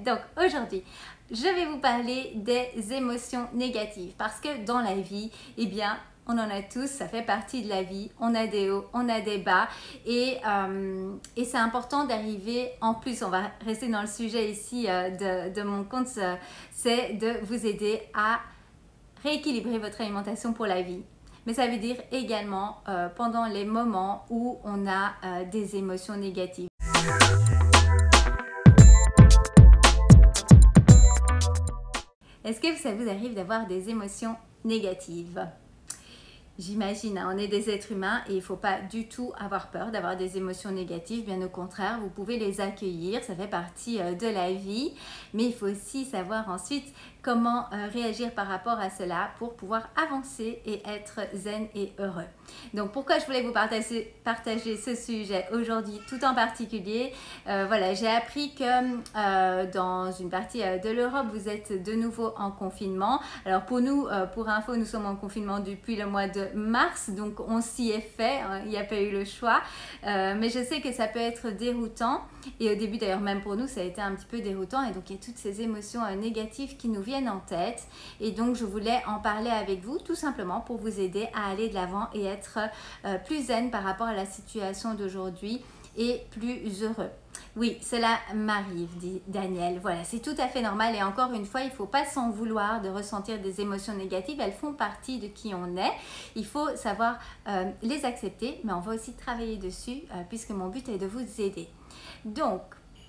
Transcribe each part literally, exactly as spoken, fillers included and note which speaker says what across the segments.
Speaker 1: Donc aujourd'hui, je vais vous parler des émotions négatives parce que dans la vie, eh bien, on en a tous, ça fait partie de la vie, on a des hauts, on a des bas et, euh, et c'est important d'arriver, en plus on va rester dans le sujet ici euh, de, de mon compte, c'est de vous aider à rééquilibrer votre alimentation pour la vie. Mais ça veut dire également euh, pendant les moments où on a euh, des émotions négatives. Est-ce que ça vous arrive d'avoir des émotions négatives? J'imagine, hein, on est des êtres humains et il ne faut pas du tout avoir peur d'avoir des émotions négatives. Bien au contraire, vous pouvez les accueillir, ça fait partie euh, de la vie. Mais il faut aussi savoir ensuite comment euh, réagir par rapport à cela pour pouvoir avancer et être zen et heureux. Donc pourquoi je voulais vous partager, partager ce sujet aujourd'hui tout en particulier, euh, voilà, j'ai appris que euh, dans une partie euh, de l'Europe, vous êtes de nouveau en confinement. Alors pour nous, euh, pour info, nous sommes en confinement depuis le mois de mars, donc on s'y est fait, hein, il n'y a pas eu le choix. Euh, mais je sais que ça peut être déroutant et au début d'ailleurs même pour nous, ça a été un petit peu déroutant et donc il y a toutes ces émotions euh, négatives qui nous viennent en tête et donc je voulais en parler avec vous tout simplement pour vous aider à aller de l'avant et être euh, plus zen par rapport à la situation d'aujourd'hui et plus heureux. Oui, cela m'arrive, dit Daniel. Voilà, c'est tout à fait normal et encore une fois, il ne faut pas s'en vouloir de ressentir des émotions négatives. Elles font partie de qui on est. Il faut savoir euh, les accepter, mais on va aussi travailler dessus euh, puisque mon but est de vous aider. Donc,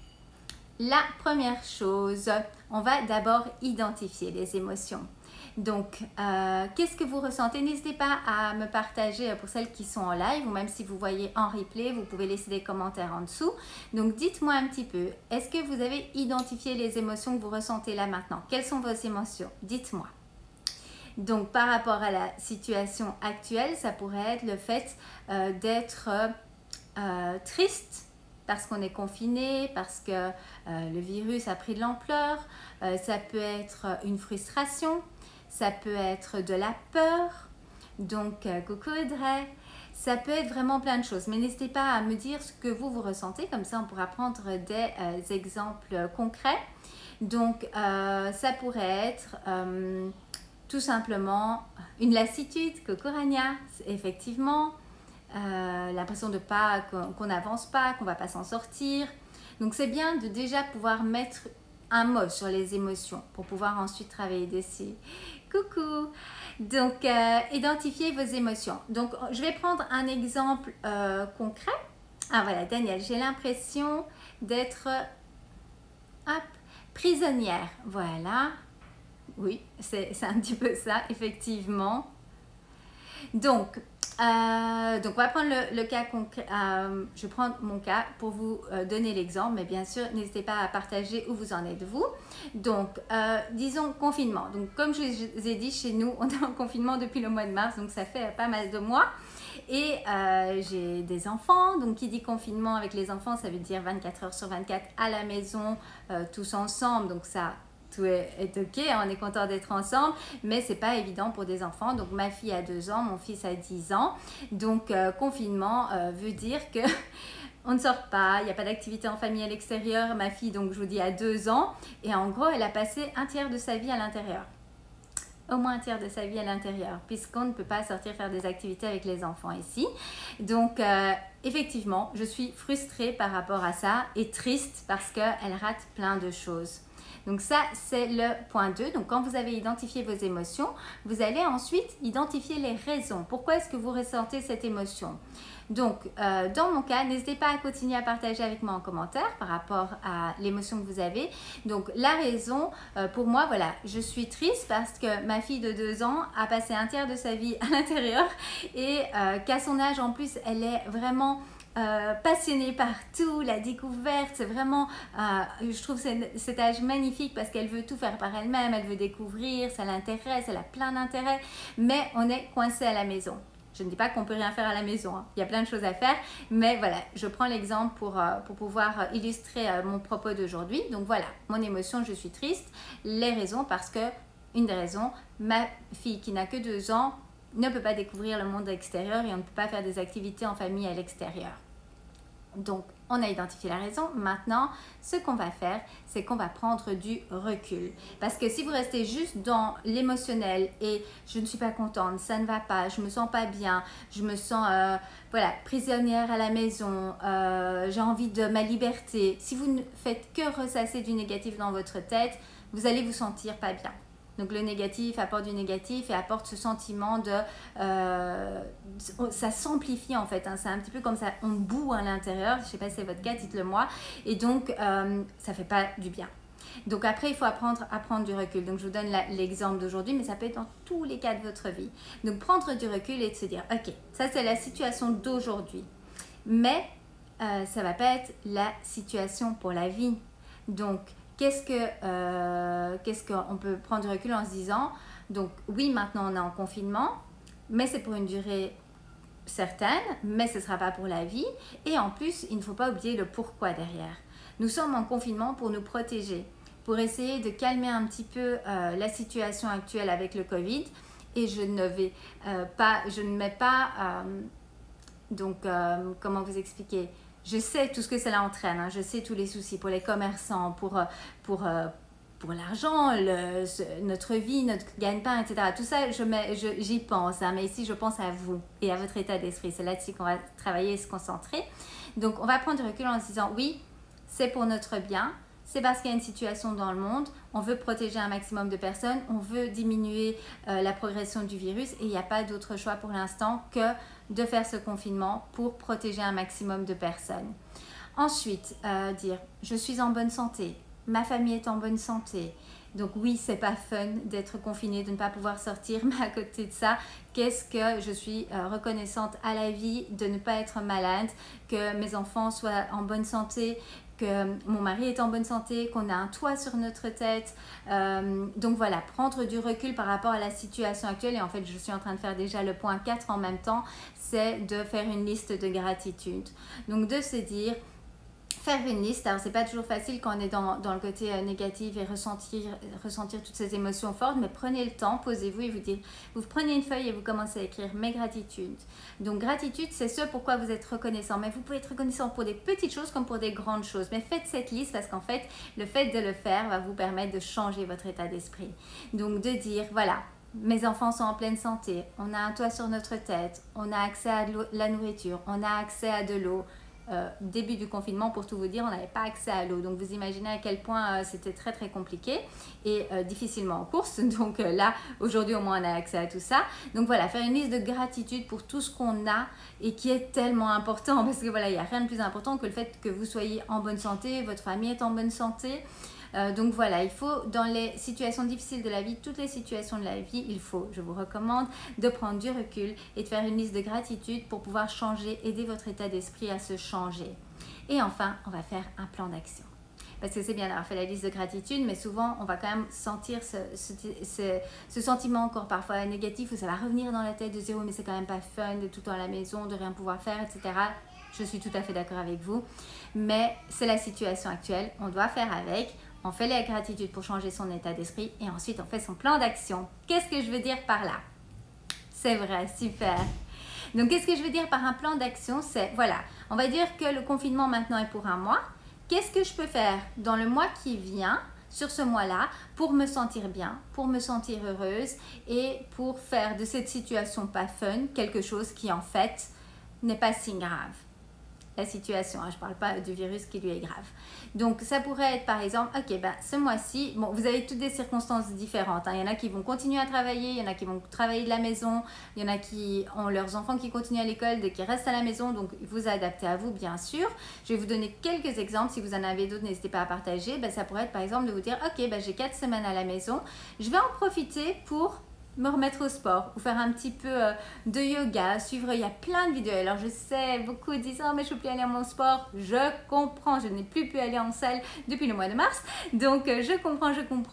Speaker 1: la première chose, on va d'abord identifier les émotions. Donc, euh, qu'est-ce que vous ressentez? N'hésitez pas à me partager pour celles qui sont en live ou même si vous voyez en replay, vous pouvez laisser des commentaires en dessous. Donc, dites-moi un petit peu, est-ce que vous avez identifié les émotions que vous ressentez là maintenant? Quelles sont vos émotions? Dites-moi. Donc, par rapport à la situation actuelle, ça pourrait être le fait euh, d'être euh, triste parce qu'on est confiné, parce que euh, le virus a pris de l'ampleur. Euh, ça peut être une frustration. Ça peut être de la peur, donc euh, coucou Audrey, ça peut être vraiment plein de choses. Mais n'hésitez pas à me dire ce que vous, vous ressentez, comme ça on pourra prendre des euh, exemples concrets. Donc euh, ça pourrait être euh, tout simplement une lassitude, coucou Rania, effectivement, euh, l'impression de pas qu'on n'avance pas, qu'on ne va pas s'en sortir. Donc c'est bien de déjà pouvoir mettre un mot sur les émotions pour pouvoir ensuite travailler dessus. Coucou! Donc, euh, identifiez vos émotions. Donc, je vais prendre un exemple euh, concret. Ah voilà, Daniel, j'ai l'impression d'être prisonnière. Voilà. Oui, c'est un petit peu ça, effectivement. Donc, Euh, donc on va prendre le, le cas concret, euh, je vais prendre mon cas pour vous euh, donner l'exemple, mais bien sûr n'hésitez pas à partager où vous en êtes vous. Donc euh, disons confinement, donc comme je vous ai dit, chez nous on est en confinement depuis le mois de mars, donc ça fait pas mal de mois et euh, j'ai des enfants, donc qui dit confinement avec les enfants ça veut dire vingt-quatre heures sur vingt-quatre à la maison, euh, tous ensemble, donc ça tout est, est ok, on est content d'être ensemble, mais c'est pas évident pour des enfants. Donc ma fille a deux ans, mon fils a dix ans. Donc euh, confinement euh, veut dire que on ne sort pas, il n'y a pas d'activité en famille à l'extérieur. Ma fille, donc je vous dis, a deux ans et en gros elle a passé un tiers de sa vie à l'intérieur. Au moins un tiers de sa vie à l'intérieur, puisqu'on ne peut pas sortir faire des activités avec les enfants ici. Donc euh, effectivement, je suis frustrée par rapport à ça et triste parce qu'elle rate plein de choses. Donc ça, c'est le point deux. Donc quand vous avez identifié vos émotions, vous allez ensuite identifier les raisons. Pourquoi est-ce que vous ressentez cette émotion? Donc, euh, dans mon cas, n'hésitez pas à continuer à partager avec moi en commentaire par rapport à l'émotion que vous avez. Donc, la raison, euh, pour moi, voilà, je suis triste parce que ma fille de deux ans a passé un tiers de sa vie à l'intérieur et euh, qu'à son âge, en plus, elle est vraiment... Euh, passionnée par tout, la découverte, c'est vraiment, euh, je trouve cet âge magnifique parce qu'elle veut tout faire par elle-même, elle veut découvrir, ça l'intéresse, elle a plein d'intérêts, mais on est coincé à la maison. Je ne dis pas qu'on ne peut rien faire à la maison, hein. Il y a plein de choses à faire, mais voilà, je prends l'exemple pour, euh, pour pouvoir illustrer euh, mon propos d'aujourd'hui. Donc voilà, mon émotion, je suis triste, les raisons parce que, une des raisons, ma fille qui n'a que deux ans ne peut pas découvrir le monde extérieur et on ne peut pas faire des activités en famille à l'extérieur. Donc On a identifié la raison. Maintenant, ce qu'on va faire, c'est qu'on va prendre du recul. Parce que si vous restez juste dans l'émotionnel et je ne suis pas contente, ça ne va pas, je me sens pas bien, je me sens euh, voilà, prisonnière à la maison, euh, j'ai envie de ma liberté. Si vous ne faites que ressasser du négatif dans votre tête, vous allez vous sentir pas bien. Donc le négatif apporte du négatif et apporte ce sentiment de... Euh, ça s'amplifie en fait, hein, c'est un petit peu comme ça, on bout à l'intérieur, je ne sais pas si c'est votre cas, dites-le moi, et donc euh, ça ne fait pas du bien. Donc après, il faut apprendre à prendre du recul. Donc je vous donne l'exemple d'aujourd'hui, mais ça peut être dans tous les cas de votre vie. Donc prendre du recul et de se dire, ok, ça c'est la situation d'aujourd'hui, mais euh, ça ne va pas être la situation pour la vie. Donc, Qu'est-ce que, euh, qu'est-ce qu'on peut prendre du recul en se disant, donc oui, maintenant on est en confinement, mais c'est pour une durée certaine, mais ce ne sera pas pour la vie. Et en plus, il ne faut pas oublier le pourquoi derrière. Nous sommes en confinement pour nous protéger, pour essayer de calmer un petit peu euh, la situation actuelle avec le Covid. Et je ne vais euh, pas, je ne mets pas, euh, donc euh, comment vous expliquer ? Je sais tout ce que cela entraîne, hein. Je sais tous les soucis pour les commerçants, pour, pour, pour l'argent, notre vie, notre gagne-pain, et cetera. Tout ça, je mets, je, j'y pense, hein. Mais ici, je pense à vous et à votre état d'esprit. C'est là-dessus qu'on va travailler et se concentrer. Donc, on va prendre du recul en se disant, oui, c'est pour notre bien. C'est parce qu'il y a une situation dans le monde, on veut protéger un maximum de personnes, on veut diminuer euh, la progression du virus et il n'y a pas d'autre choix pour l'instant que de faire ce confinement pour protéger un maximum de personnes. Ensuite, euh, dire je suis en bonne santé, ma famille est en bonne santé. Donc oui, c'est pas fun d'être confiné, de ne pas pouvoir sortir, mais à côté de ça, qu'est-ce que je suis euh, reconnaissante à la vie de ne pas être malade, que mes enfants soient en bonne santé, que mon mari est en bonne santé, qu'on a un toit sur notre tête. Euh, donc voilà, prendre du recul par rapport à la situation actuelle. Et en fait, je suis en train de faire déjà le point quatre en même temps, c'est de faire une liste de gratitude. Donc de se dire, faire une liste, alors c'est pas toujours facile quand on est dans, dans le côté euh, négatif et ressentir, ressentir toutes ces émotions fortes, mais prenez le temps, posez-vous et vous dites, vous prenez une feuille et vous commencez à écrire mes gratitudes. Donc gratitude, c'est ce pourquoi vous êtes reconnaissant, mais vous pouvez être reconnaissant pour des petites choses comme pour des grandes choses, mais faites cette liste parce qu'en fait, le fait de le faire va vous permettre de changer votre état d'esprit. Donc de dire, voilà, mes enfants sont en pleine santé, on a un toit sur notre tête, on a accès à de la nourriture, on a accès à de l'eau. Euh, début du confinement, pour tout vous dire, on n'avait pas accès à l'eau, donc vous imaginez à quel point euh, c'était très très compliqué et euh, difficilement en course. Donc euh, là, aujourd'hui au moins on a accès à tout ça. Donc voilà, faire une liste de gratitude pour tout ce qu'on a et qui est tellement important, parce que voilà, il n'y a rien de plus important que le fait que vous soyez en bonne santé, votre famille est en bonne santé. Euh, donc voilà, il faut, dans les situations difficiles de la vie, toutes les situations de la vie, il faut, je vous recommande, de prendre du recul et de faire une liste de gratitude pour pouvoir changer, aider votre état d'esprit à se changer. Et enfin, on va faire un plan d'action. Parce que c'est bien d'avoir fait la liste de gratitude, mais souvent, on va quand même sentir ce, ce, ce, ce sentiment encore parfois négatif où ça va revenir dans la tête de zéro, mais c'est quand même pas fun de tout le temps à la maison, de rien pouvoir faire, et cetera. Je suis tout à fait d'accord avec vous, mais c'est la situation actuelle, on doit faire avec. On fait la gratitude pour changer son état d'esprit et ensuite on fait son plan d'action. Qu'est-ce que je veux dire par là? C'est vrai, super. Donc qu'est-ce que je veux dire par un plan d'action? C'est, voilà, on va dire que le confinement maintenant est pour un mois. Qu'est-ce que je peux faire dans le mois qui vient, sur ce mois-là, pour me sentir bien, pour me sentir heureuse et pour faire de cette situation pas fun quelque chose qui en fait n'est pas si grave. La situation, hein, je ne parle pas du virus qui lui est grave. Donc ça pourrait être par exemple, ok, ben, ce mois-ci, bon, vous avez toutes des circonstances différentes, hein. Il y en a qui vont continuer à travailler, il y en a qui vont travailler de la maison, il y en a qui ont leurs enfants qui continuent à l'école, d'autres qui restent à la maison, donc vous adaptez à vous bien sûr. Je vais vous donner quelques exemples, si vous en avez d'autres, n'hésitez pas à partager. Ben, ça pourrait être par exemple de vous dire, ok, ben, j'ai quatre semaines à la maison, je vais en profiter pour me remettre au sport ou faire un petit peu euh, de yoga, suivre, il y a plein de vidéos. Alors je sais, beaucoup disent oh mais je ne peux plus aller à mon sport, je comprends, je n'ai plus pu aller en salle depuis le mois de mars, donc euh, je comprends, je comprends,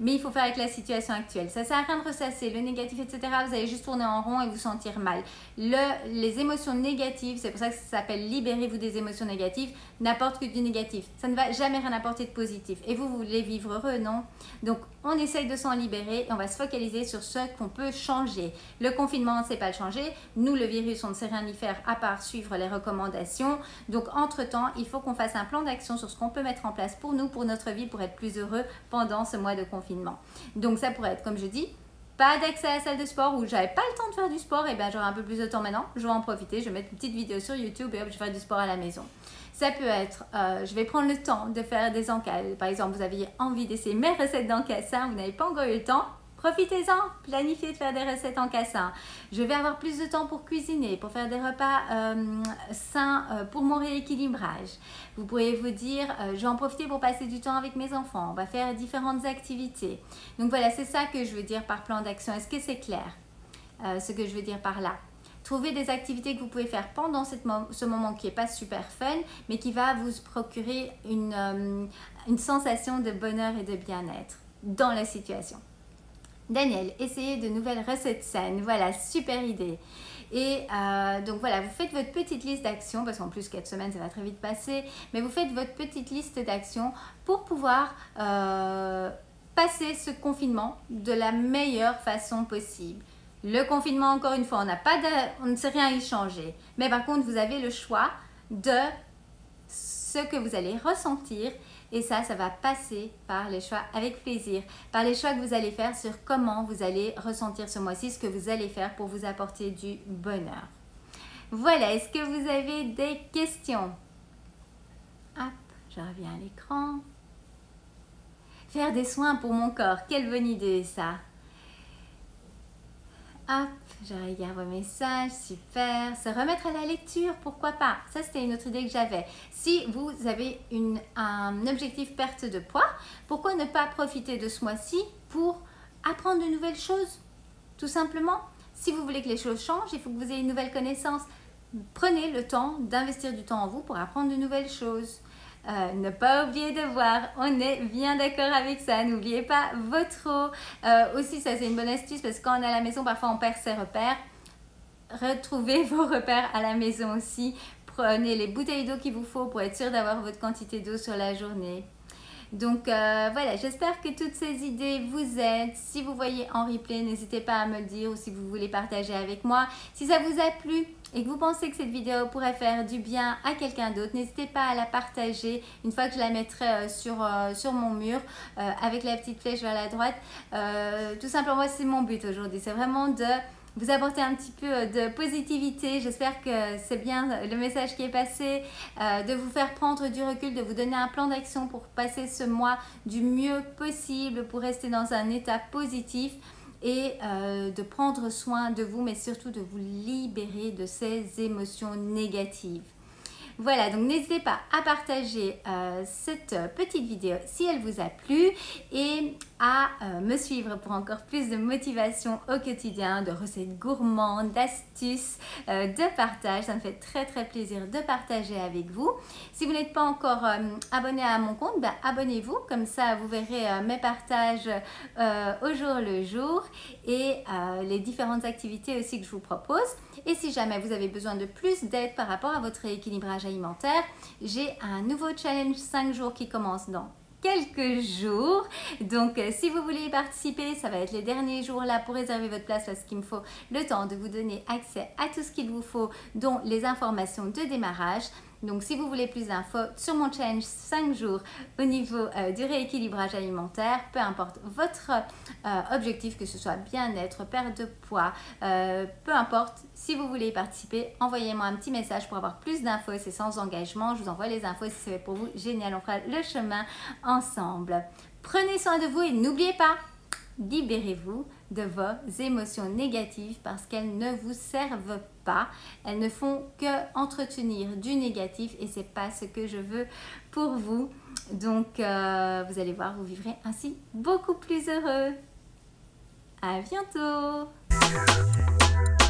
Speaker 1: mais il faut faire avec la situation actuelle. Ça sert à rien de ressasser le négatif, et cetera. Vous allez juste tourner en rond et vous sentir mal. Le, les émotions négatives, c'est pour ça que ça s'appelle libérez-vous des émotions négatives, n'apportent que du négatif. Ça ne va jamais rien apporter de positif. Et vous, vous voulez vivre heureux, non? Donc, on essaye de s'en libérer et on va se focaliser sur ce qu'on peut changer. Le confinement, on ne sait pas le changer. Nous, le virus, on ne sait rien y faire à part suivre les recommandations. Donc, entre-temps, il faut qu'on fasse un plan d'action sur ce qu'on peut mettre en place pour nous, pour notre vie, pour être plus heureux pendant ce mois de confinement. Donc, ça pourrait être, comme je dis, pas d'accès à la salle de sport où j'avais pas le temps de faire du sport, et bien j'aurai un peu plus de temps maintenant. Je vais en profiter, je vais mettre une petite vidéo sur YouTube et hop, je vais faire du sport à la maison. Ça peut être, euh, je vais prendre le temps de faire des encas. Par exemple, vous aviez envie d'essayer mes recettes d'encassin, vous n'avez pas encore eu le temps. Profitez-en, planifiez de faire des recettes en cassin. Je vais avoir plus de temps pour cuisiner, pour faire des repas euh, sains euh, pour mon rééquilibrage. Vous pourriez vous dire, euh, je vais en profiter pour passer du temps avec mes enfants. On va faire différentes activités. Donc voilà, c'est ça que je veux dire par plan d'action. Est-ce que c'est clair euh, ce que je veux dire par là? Trouvez des activités que vous pouvez faire pendant cette mo ce moment qui n'est pas super fun, mais qui va vous procurer une, euh, une sensation de bonheur et de bien-être dans la situation. Daniel, essayez de nouvelles recettes saines. Voilà, super idée. Et euh, donc voilà, vous faites votre petite liste d'actions, parce qu'en plus quatre semaines, ça va très vite passer, mais vous faites votre petite liste d'actions pour pouvoir euh, passer ce confinement de la meilleure façon possible. Le confinement, encore une fois, on n'a pas de, on ne sait rien y changer. Mais par contre, vous avez le choix de ce que vous allez ressentir. Et ça, ça va passer par les choix avec plaisir, par les choix que vous allez faire sur comment vous allez ressentir ce mois-ci, ce que vous allez faire pour vous apporter du bonheur. Voilà, est-ce que vous avez des questions? Hop, je reviens à l'écran. Faire des soins pour mon corps, quelle bonne idée ça. Hop, je regarde vos messages, super. Se remettre à la lecture, pourquoi pas? Ça, c'était une autre idée que j'avais. Si vous avez une, un objectif perte de poids, pourquoi ne pas profiter de ce mois-ci pour apprendre de nouvelles choses? Tout simplement, si vous voulez que les choses changent, il faut que vous ayez une nouvelle connaissance. Prenez le temps d'investir du temps en vous pour apprendre de nouvelles choses. Euh, ne pas oublier de voir, on est bien d'accord avec ça, n'oubliez pas votre eau. Euh, aussi, ça c'est une bonne astuce parce que quand on est à la maison, parfois on perd ses repères. Retrouvez vos repères à la maison aussi. Prenez les bouteilles d'eau qu'il vous faut pour être sûr d'avoir votre quantité d'eau sur la journée. Donc euh, voilà, j'espère que toutes ces idées vous aident. Si vous voyez en replay, n'hésitez pas à me le dire ou si vous voulez partager avec moi. Si ça vous a plu et que vous pensez que cette vidéo pourrait faire du bien à quelqu'un d'autre, n'hésitez pas à la partager une fois que je la mettrai euh, sur, euh, sur mon mur euh, avec la petite flèche vers la droite. Euh, tout simplement, c'est mon but aujourd'hui. C'est vraiment de vous apporter un petit peu de positivité. J'espère que c'est bien le message qui est passé, euh, de vous faire prendre du recul, de vous donner un plan d'action pour passer ce mois du mieux possible, pour rester dans un état positif et euh, de prendre soin de vous, mais surtout de vous libérer de ces émotions négatives. Voilà, donc n'hésitez pas à partager euh, cette petite vidéo si elle vous a plu et à euh, me suivre pour encore plus de motivation au quotidien, de recettes gourmandes, d'astuces, euh, de partage. Ça me fait très très plaisir de partager avec vous. Si vous n'êtes pas encore euh, abonné à mon compte, ben, abonnez-vous, comme ça vous verrez euh, mes partages euh, au jour le jour et euh, les différentes activités aussi que je vous propose. Et si jamais vous avez besoin de plus d'aide par rapport à votre rééquilibrage alimentaire, j'ai un nouveau challenge cinq jours qui commence dans quelques jours. Donc euh, si vous voulez y participer, ça va être les derniers jours là pour réserver votre place parce qu'il me faut le temps de vous donner accès à tout ce qu'il vous faut, dont les informations de démarrage. Donc si vous voulez plus d'infos sur mon challenge cinq jours au niveau euh, du rééquilibrage alimentaire, peu importe votre euh, objectif, que ce soit bien-être, perte de poids, euh, peu importe, si vous voulez y participer, envoyez-moi un petit message pour avoir plus d'infos, c'est sans engagement, je vous envoie les infos si c'est pour vous, génial, on fera le chemin ensemble. Prenez soin de vous et n'oubliez pas, libérez-vous de vos émotions négatives parce qu'elles ne vous servent pas. Elles ne font que entretenir du négatif et c'est pas ce que je veux pour vous. Donc, euh, vous allez voir, vous vivrez ainsi beaucoup plus heureux. À bientôt!